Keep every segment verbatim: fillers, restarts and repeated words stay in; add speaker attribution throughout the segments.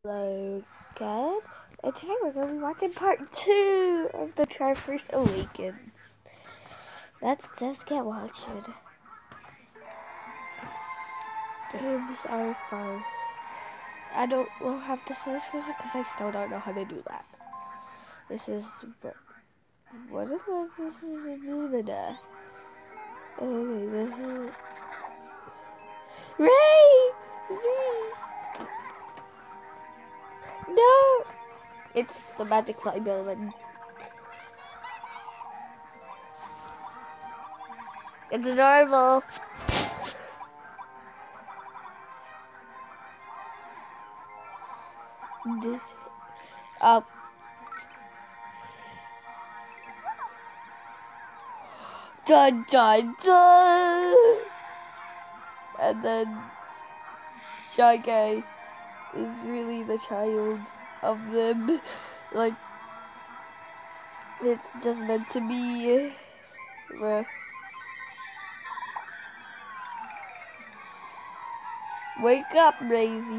Speaker 1: Hello again, and today we're going to be watching part two of the Triforce Awakens. Let's just get watching. Games are fun. I don't will have to say this because I still don't know how to do that. This is what is this? This is a Lumina. Okay, this is Ray. Z. No, it's the Magic Flying Element. It's adorable. This up. Um, dun dun dun. And then Shy Guy is really the child of them. Like, it's just meant to be. Bruh. Wake up, Maisie.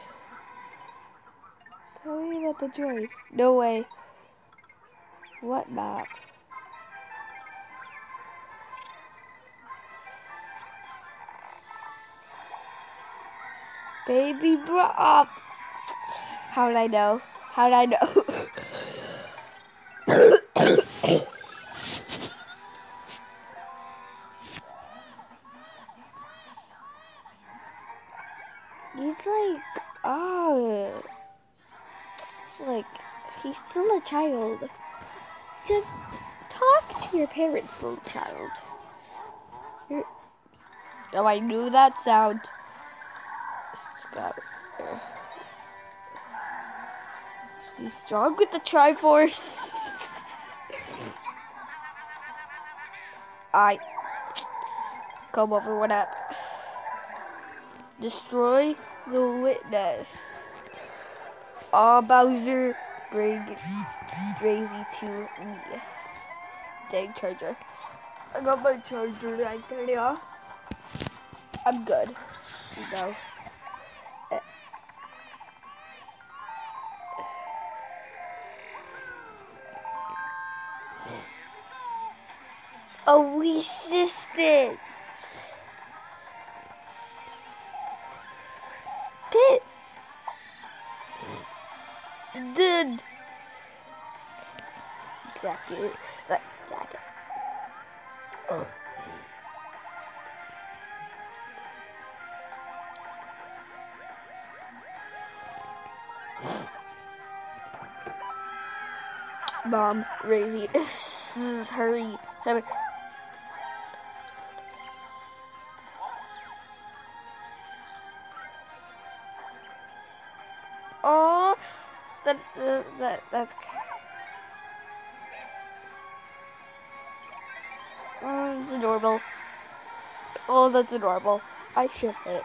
Speaker 1: Tell me about the droid. No way. What map? Baby brought up. How did I know? How did I know? He's like, oh, it's like, he's still a child. Just talk to your parents, little child. You're, oh, I knew that sound. She's strong with the Triforce. I come over, what up? Destroy the witness. Aw, Bowser, bring Crazy to me. Dang charger. I got my charger right there, yeah. I'm good. No. Oh, resistance. Pit. Dude. Jacket. That jacket. Oh. Mom, Razy. Hurry. Hurry. Oh, that's uh, that that's. Oh, that's adorable. Oh, that's adorable. I ship it.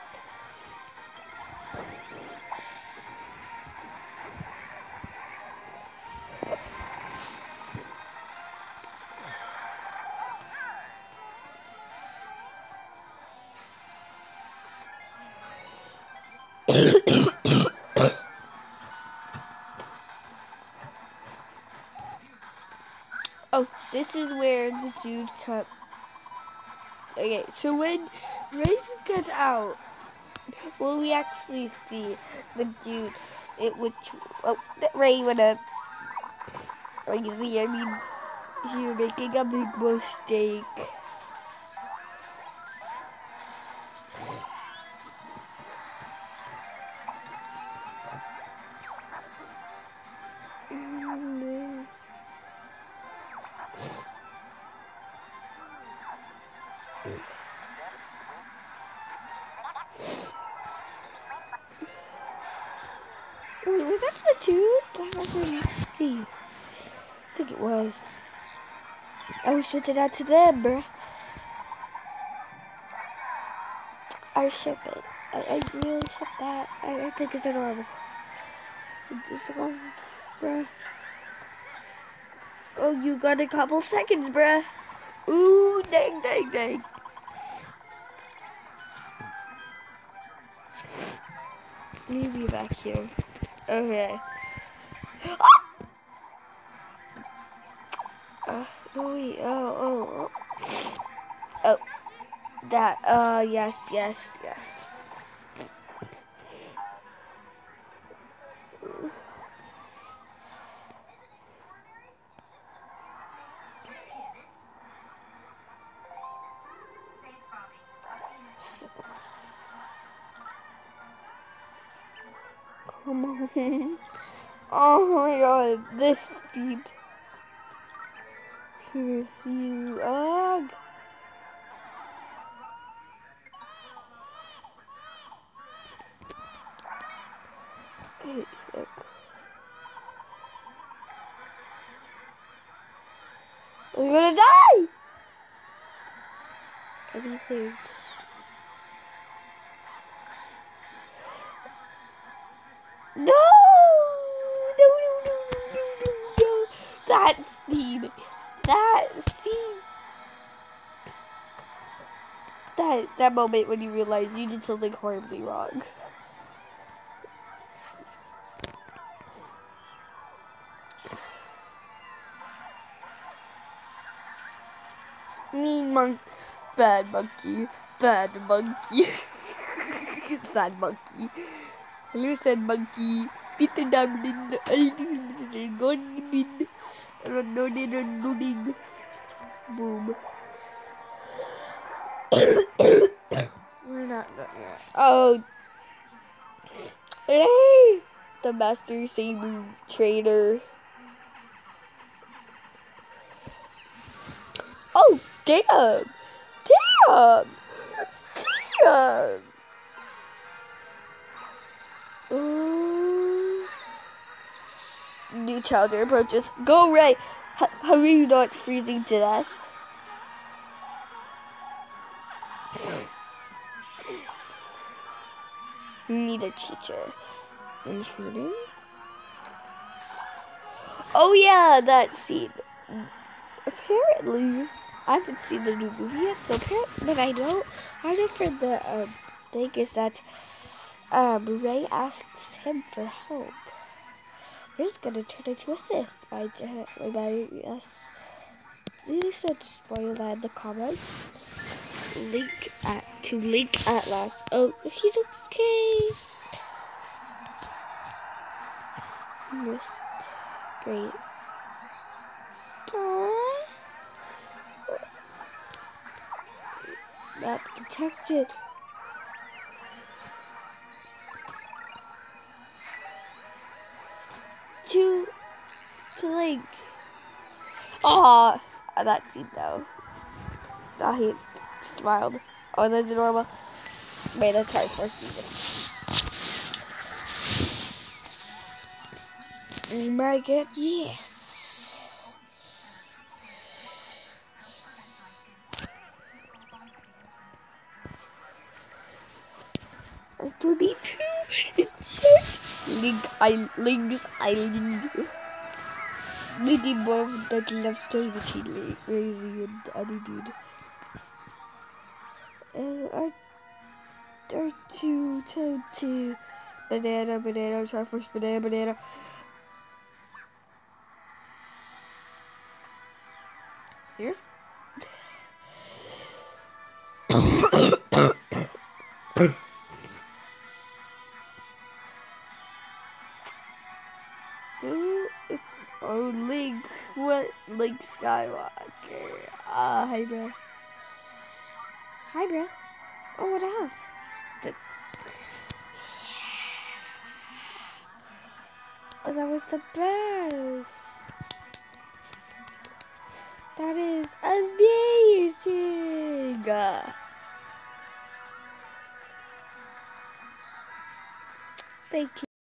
Speaker 1: Oh, this is where the dude cut. Okay, so when Raisin gets out, will we actually see the dude? It would. Oh, Ray would have. Crazy. I mean, you're making a big mistake. Wait, was that Splatoon? I didn't see. I think it was. I was switching out to them, bruh. I ship it. I, I really ship that. I, I think it's adorable. Just go, bruh. Oh, you got a couple seconds, bruh. Ooh, dang, dang, dang. Maybe back here. Okay. Uh, no, wait. Oh, oh, oh. Oh. That. Uh, yes, yes, yes. So, come on. Oh my god, this seed. Here, see you. Ugh. Hey, look. We're gonna die! Anything. No! No, no, no, no, no, no. That seed. That seed. That, that moment when you realize you did something horribly wrong. Mean monkey. Bad monkey. Bad monkey. Sad monkey. Hello, sad monkey. Peter Damlin. Gonin. Nodding. Boom. We're not done yet. Oh. Hey! The Master Saber Trainer. Oh, damn! Damn! Damn! Uh, new challenger approaches. Go, Ray! H how are you not freezing to death? Need a teacher. Intruding? Oh yeah, that scene. Apparently, I haven't seen the new movie yet, so apparently, but I know, I know for the um, thing is that um, Ray asks him for help. Ray's gonna turn into a Sith by, by yes. Really should spoil that in the comments. Link at to Link at last. Oh, he's okay. Missed. Great. Aww. Map detected. To to Link. Aw, oh, that scene though. Oh, he smiled. Oh, that's normal. Wait, that's hard for Steven. Oh my god, yes. thirty-two. Link, I, Link's Island. Maybe more of that love story between Lazy and the other dude. Uh, I, two, two, two. Banana, banana, try first, banana, banana. Seriously? Ooh, it's oh Link. What Link Skywalker? Ah, uh, hi bro. Hi bro. Oh, what up? The oh, that was the best. That is amazing. Thank you.